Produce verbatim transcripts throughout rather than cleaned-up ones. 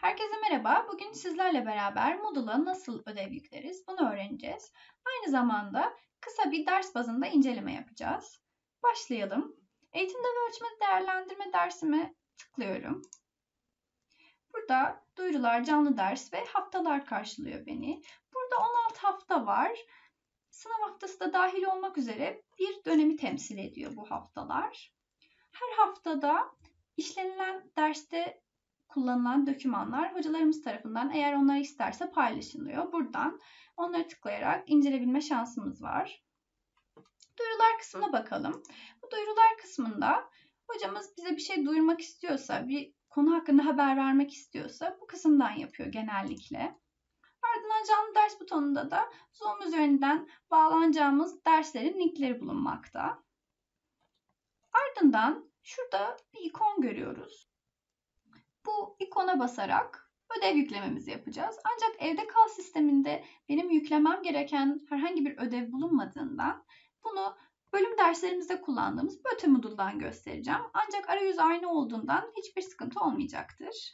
Herkese merhaba. Bugün sizlerle beraber Moodle'a nasıl ödev yükleriz bunu öğreneceğiz. Aynı zamanda kısa bir ders bazında inceleme yapacağız. Başlayalım. Eğitimde ve ölçme değerlendirme dersime tıklıyorum. Burada duyurular, canlı ders ve haftalar karşılıyor beni. Burada on altı hafta var. Sınav haftası da dahil olmak üzere bir dönemi temsil ediyor bu haftalar. Her haftada işlenilen derste kullanılan dokümanlar hocalarımız tarafından eğer onlar isterse paylaşılıyor. Buradan onları tıklayarak inceleyebilme şansımız var. Duyurular kısmına bakalım. Bu duyurular kısmında hocamız bize bir şey duyurmak istiyorsa, bir konu hakkında haber vermek istiyorsa bu kısımdan yapıyor genellikle. Ardından canlı ders butonunda da Zoom üzerinden bağlanacağımız derslerin linkleri bulunmakta. Ardından şurada bir ikon görüyoruz. Bu ikona basarak ödev yüklememizi yapacağız. Ancak evde kal sisteminde benim yüklemem gereken herhangi bir ödev bulunmadığından bunu bölüm derslerimizde kullandığımız Böte Moodle'dan göstereceğim. Ancak arayüz aynı olduğundan hiçbir sıkıntı olmayacaktır.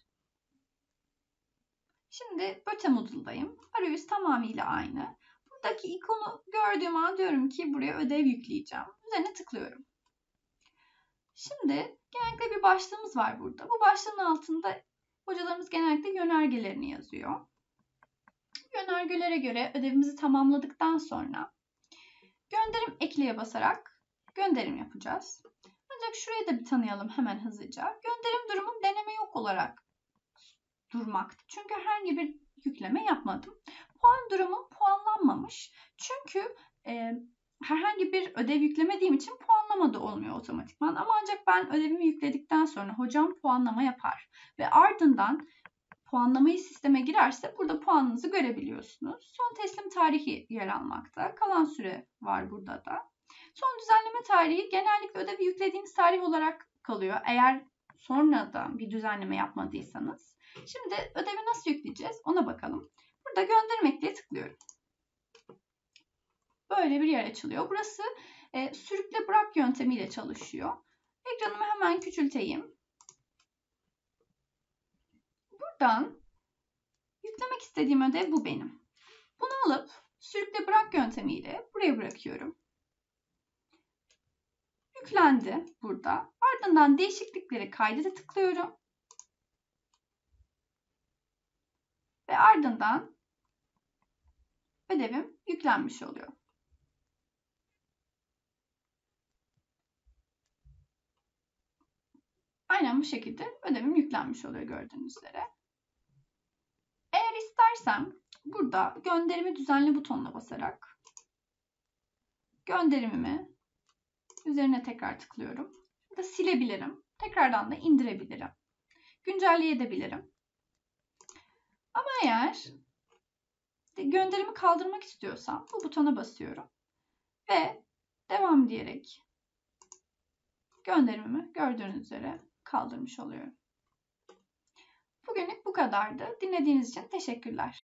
Şimdi Böte Moodle'dayım. Arayüz tamamıyla aynı. Buradaki ikonu gördüğüm an diyorum ki buraya ödev yükleyeceğim. Üzerine tıklıyorum. Şimdi genellikle bir başlığımız var burada. Bu başlığın altında hocalarımız genellikle yönergelerini yazıyor. Yönergelere göre ödevimizi tamamladıktan sonra gönderim ekleye basarak gönderim yapacağız. Ancak şurayı da bir tanıyalım hemen hızlıca. Gönderim durumum deneme yok olarak durmakta. Çünkü herhangi bir yükleme yapmadım. Puan durumum puanlanmamış. Çünkü e, herhangi bir ödev yüklemediğim için puanlama da olmuyor otomatikman. Ama ancak ben ödevimi yükledikten sonra hocam puanlama yapar. Ve ardından puanlamayı sisteme girerse burada puanınızı görebiliyorsunuz. Son teslim tarihi yer almakta. Kalan süre var burada da. Son düzenleme tarihi genellikle ödevi yüklediğiniz tarih olarak kalıyor. Eğer sonradan bir düzenleme yapmadıysanız. Şimdi ödevi nasıl yükleyeceğiz ona bakalım. Burada göndermek diye tıklıyorum. Böyle bir yer açılıyor. Burası e, sürükle bırak yöntemiyle çalışıyor. Ekranımı hemen küçülteyim. Buradan yüklemek istediğim ödev bu benim. Bunu alıp sürükle bırak yöntemiyle buraya bırakıyorum. Yüklendi burada. Ardından değişiklikleri kaydete tıklıyorum. Ve ardından ödevim yüklenmiş oluyor. Aynen bu şekilde ödevim yüklenmiş oluyor gördüğünüz üzere. Eğer istersem burada gönderimi düzenle butonuna basarak gönderimimi üzerine tekrar tıklıyorum. Burada silebilirim. Tekrardan da indirebilirim. Güncelleyebilirim. Ama eğer gönderimi kaldırmak istiyorsam bu butona basıyorum. Ve devam diyerek gönderimimi gördüğünüz üzere kaldırmış oluyorum. Bugünlük bu kadardı. Dinlediğiniz için teşekkürler.